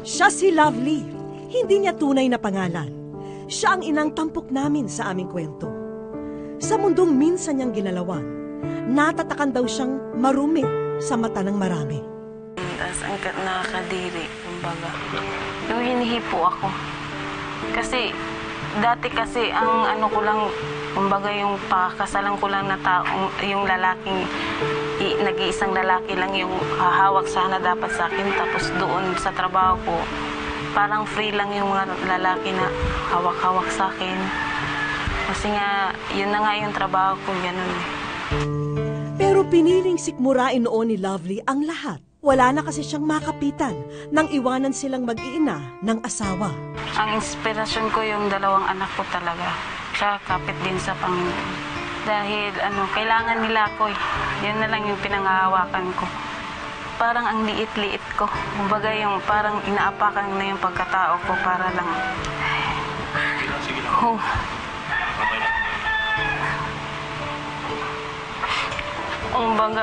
Siya si Lovely. Hindi niya tunay na pangalan. Siya ang inang tampok namin sa aming kwento. Sa mundong minsan niyang ginalawan, natatakan daw siyang marumi sa mata ng marami. Tapos ang nakakadiri, kumbaga. Yung hinihipo ako. Kasi, dati kasi ang ano ko lang, kumbaga yung pakakasalan ko lang na taong, yung lalaking, nag-iisang lalaki lang yung hahawak sana dapat sa akin. Tapos doon sa trabaho ko, parang free lang yung mga lalaki na hawak-hawak sa akin. Kasi nga, yun na nga yung trabaho ko, gano'n eh. Pero piniling sikmurain noon ni Lovely ang lahat. Wala na kasi siyang makapitan nang iwanan silang mag-iina ng asawa. Ang inspirasyon ko yung dalawang anak ko talaga. Siya kapit din sa Panginoon. Dahil kailangan nila ako eh. Yun na lang yung pinangahawakan ko. Parang ang liit-liit ko. Kumbaga yung parang inaapakan na yung pagkatao ko para lang. Oh. Kumbaga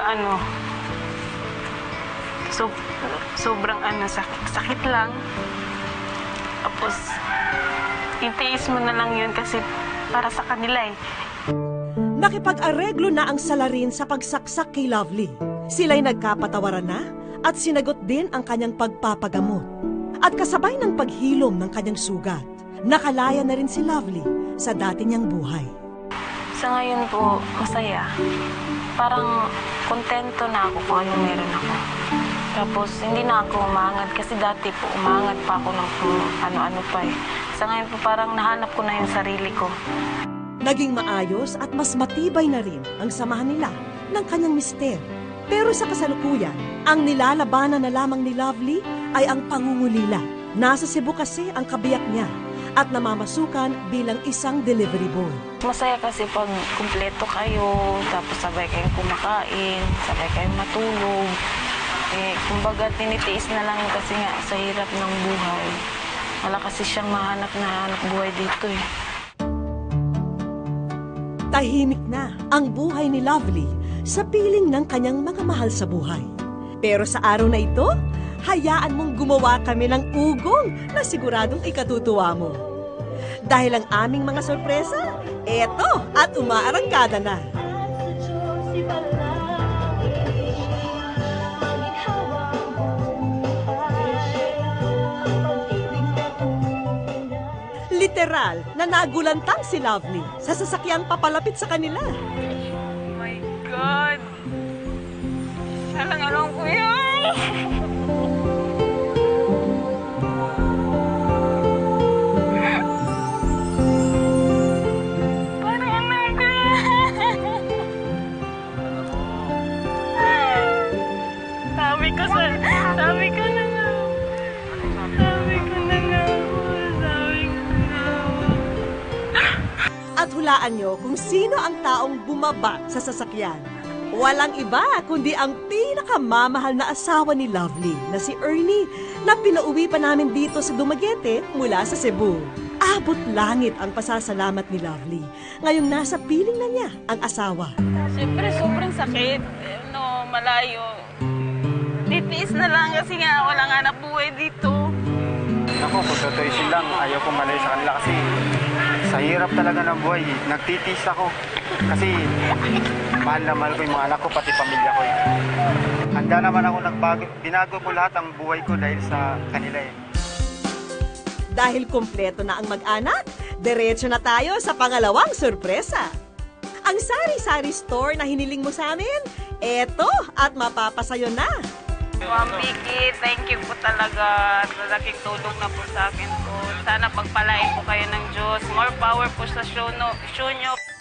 sobrang sakit lang. Tapos, itiis mo na lang yun kasi para sa kanila eh. Nakipag-areglo na ang salarin sa pagsaksak kay Lovely. Sila'y nagkapatawaran na at sinagot din ang kanyang pagpapagamot. At kasabay ng paghilom ng kanyang sugat, nakalaya na rin si Lovely sa dati niyang buhay. Sa ngayon po, masaya. Parang kontento na ako kung anong meron ako. Tapos, hindi na ako umangad kasi dati po, umangad pa ako ng ano-ano pa eh. Sa ngayon po, parang nahanap ko na yung sarili ko. Naging maayos at mas matibay na rin ang samahan nila ng kanyang mister. Pero sa kasalukuyan, ang nilalabanan na lamang ni Lovely ay ang pangungulila. Nasa Cebu kasi ang kabiyak niya at namamasukan bilang isang delivery boy. Masaya kasi pag kumpleto kayo, tapos sabay kayong kumakain, sabay kayong matulog. Kumbaga tinitiis na lang kasi nga sa hirap ng buhay. Wala kasi siyang mahanap na hanap buhay dito eh. Tahimik na ang buhay ni Lovely sa piling ng kanyang mga mahal sa buhay. Pero sa araw na ito, hayaan mong gumawa kami ng ugong na siguradong ikatutuwa mo. Dahil ang aming mga sorpresa, eto at umaarangkada na. Literal na nagulantang si Lovely sa sasakyang papalapit sa kanila. Oh my God! Siya lang alam ko yun! Parang alam ko yan! Sabi ko na nga. Sabi ko na nga. At hulaan nyo kung sino ang taong bumaba sa sasakyan. Walang iba kundi ang pinakamamahal na asawa ni Lovely na si Ernie na pinauwi pa namin dito sa Dumaguete mula sa Cebu. Abot langit ang pasasalamat ni Lovely ngayong nasa piling na niya ang asawa. Siyempre sobrang sakit. Malayo. Titiis na lang kasi nga walang anak buhay dito. Ako, kung tutuisin lang, ayaw kong malayo sa kanila kasi sa hirap talaga ng buhay, nagtitiis ako. Kasi mahal na mahal ko yung mga anak ko, pati pamilya ko. Handa naman ako nagbago, binago ko lahat ang buhay ko dahil sa kanila eh. Dahil kumpleto na ang mag-anak, diretso na tayo sa pangalawang sorpresa. Ang sari-sari store na hiniling mo sa amin, eto at mapapasayo na. Ma'am Vicky, thank you po talaga. Malaking tulong na po sa akin po. Sana pagpalain po kayo ng Diyos. More power po sa show nyo.